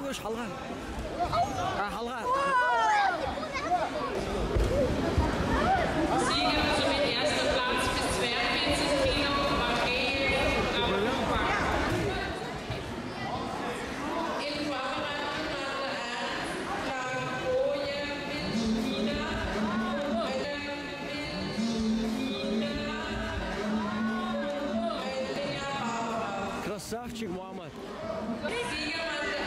durch, Halra. Halra. Sieger somit erster Platz bis 42 Kilo, Mathieu Raubach. In Vorbereitung Nummer 1 lag Oje Milchina, Красавчик, Мухаммад. Sieger Nummer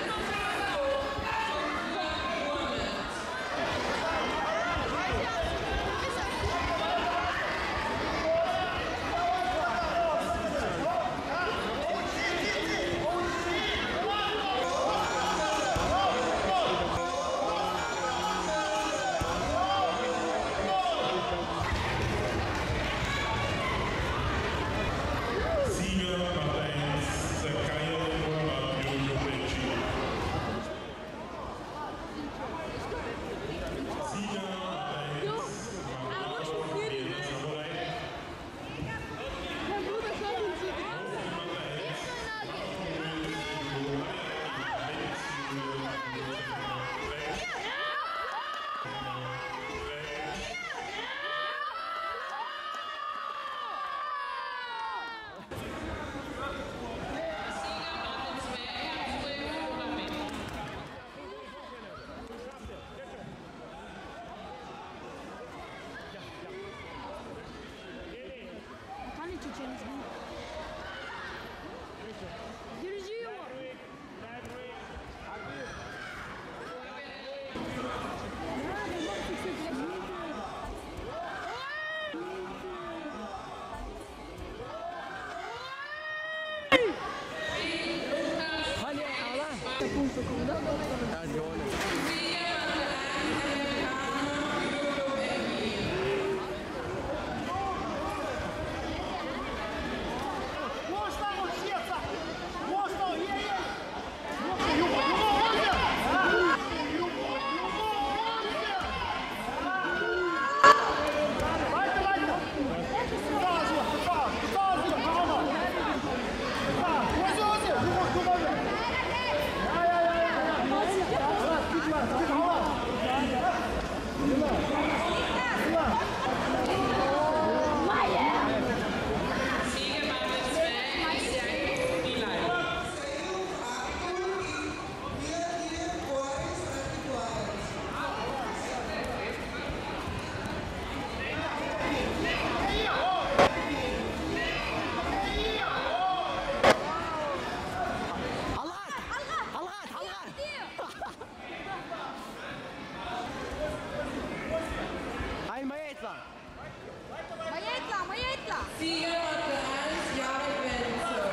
1 Jahre Grenze.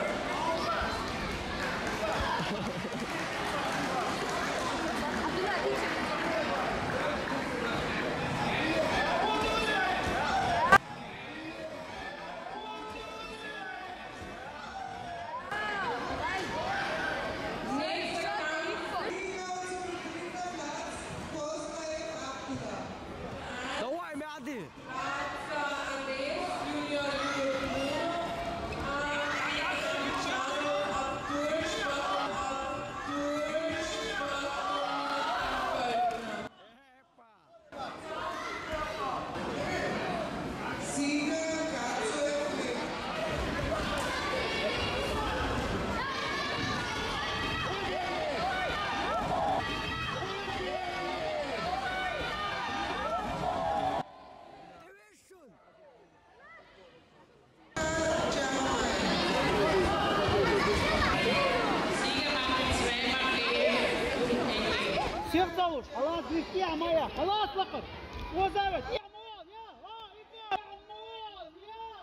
Давай, Мяди! سير طوش خلاص بيفتيها ميه خلاص فقط وزارة يا عمول يا رائد عمول يا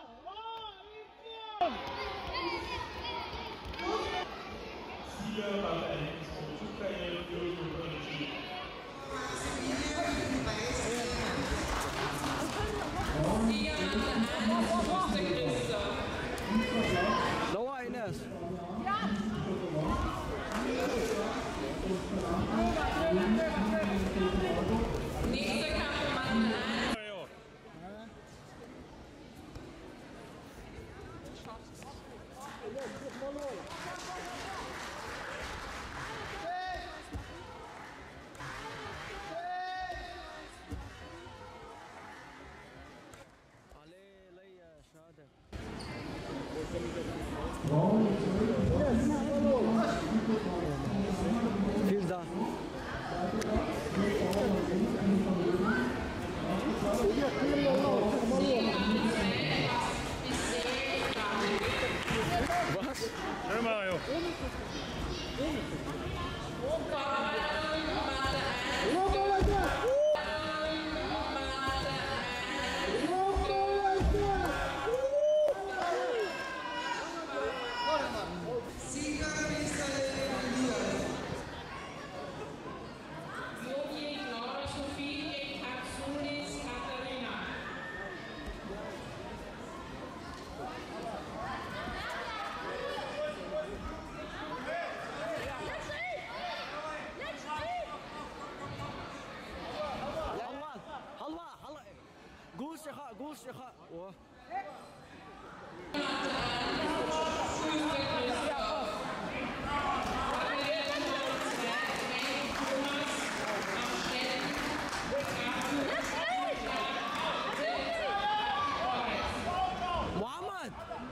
رائد Давай, Инесс! Nächster Kampfmann 1. Vielen Dank. Was? Hör Mario. Gust, ich hab. Oh. Mohammed!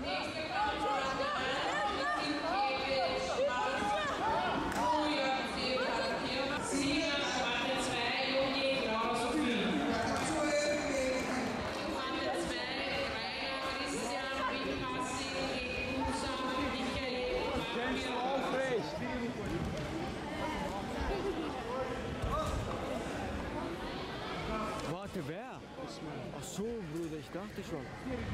Warte, wer? Ach so, Bruder, ich dachte schon.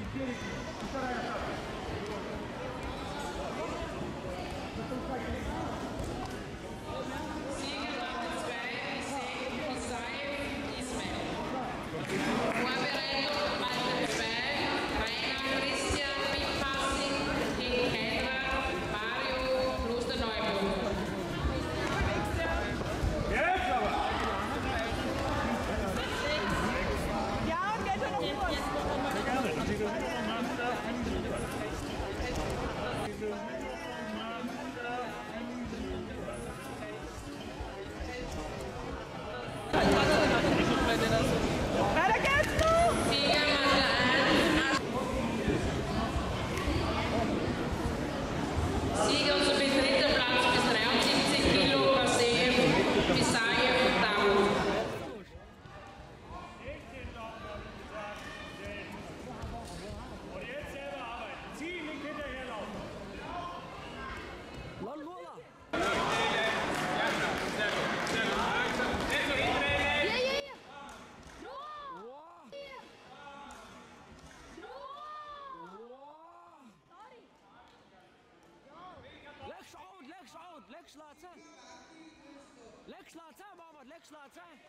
Lex laat zijn, Mohammed, Lex laat zijn.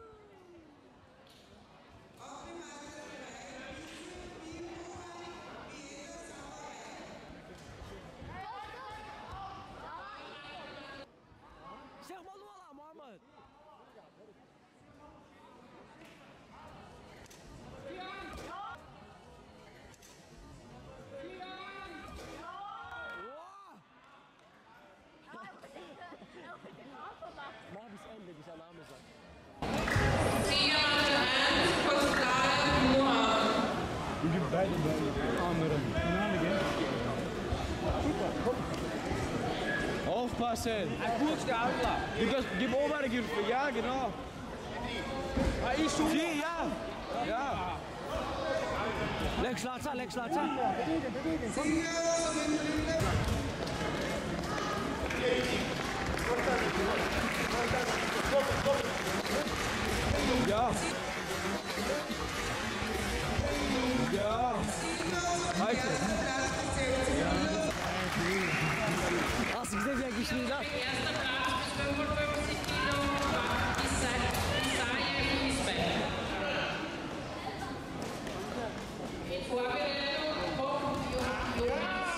Zeg maar Lola, Mohammed. Mach bis Ende, bis er Name sagt. Je hebt beide anderen. Aufpassen! Gib Oberg, ja genau. Vier, ja. Ja. Lex laat zijn, Lex laat zijn. Ja. Ja. Weiter. Hast du gesehen, wie er gespielt hat? Erster Platz bis 55 Kilo war Isaiah Isbeck. In Vorbereitung kommt Jonas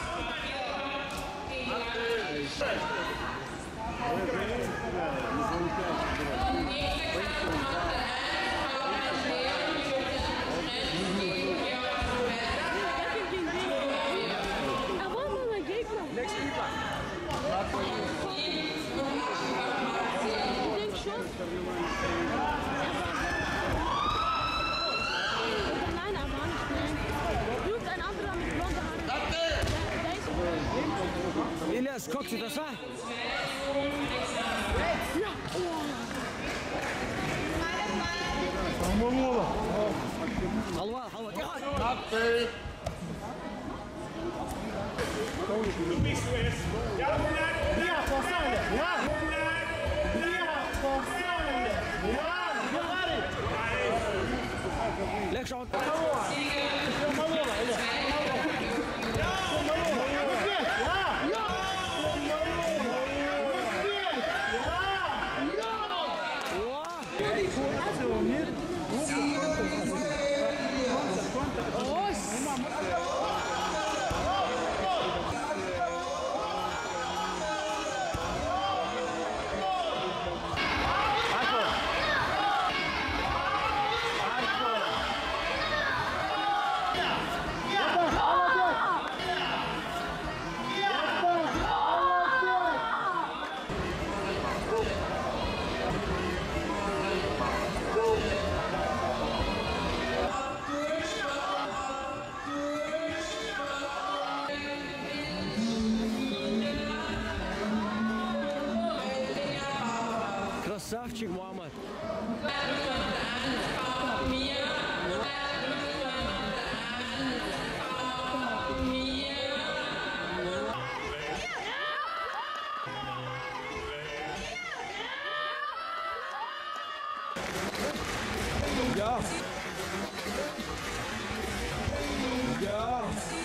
Was guckst du das an? Halva, halva, ja. Ja, forçando. Ja. Ja, forçando. Ja, говори. Leg schon. Красавчик, Мухаммад. Ja. Ja.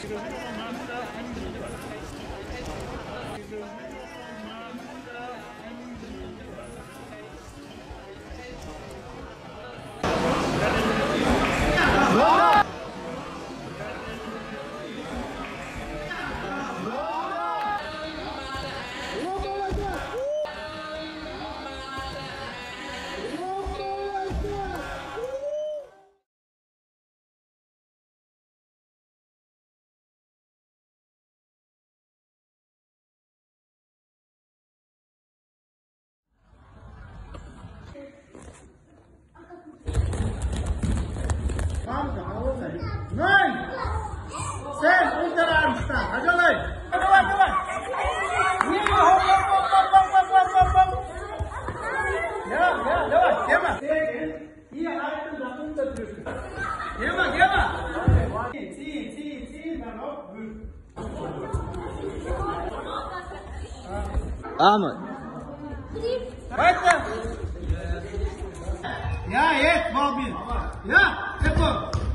Nein! Sen, unterarmsta. Acele! Давай, давай! Хоп, хоп, хоп, хоп, хоп, хоп, хоп, хоп! Ja, давай, Gema! Hier halten, da unterdrücken. Gema, Gema! Zieh, dann auf. Ahmed. Weiter! Ja, jetzt, Bobby! Ja, Epo!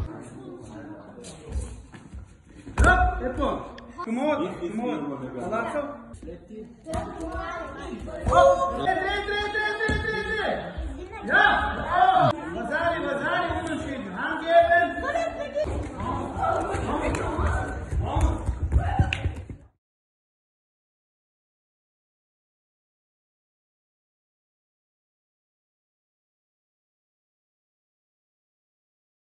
Epo! Come on! Alarso! Oh! 3! Ja!